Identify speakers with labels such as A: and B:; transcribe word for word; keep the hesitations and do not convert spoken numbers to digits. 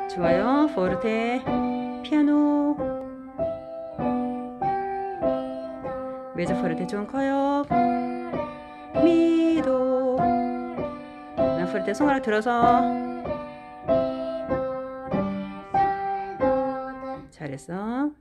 A: 좋아요. 포르테, 피아노, 메조 포르테 좀 커요. 미도. 나 포르테 손가락 들어서. 잘했어.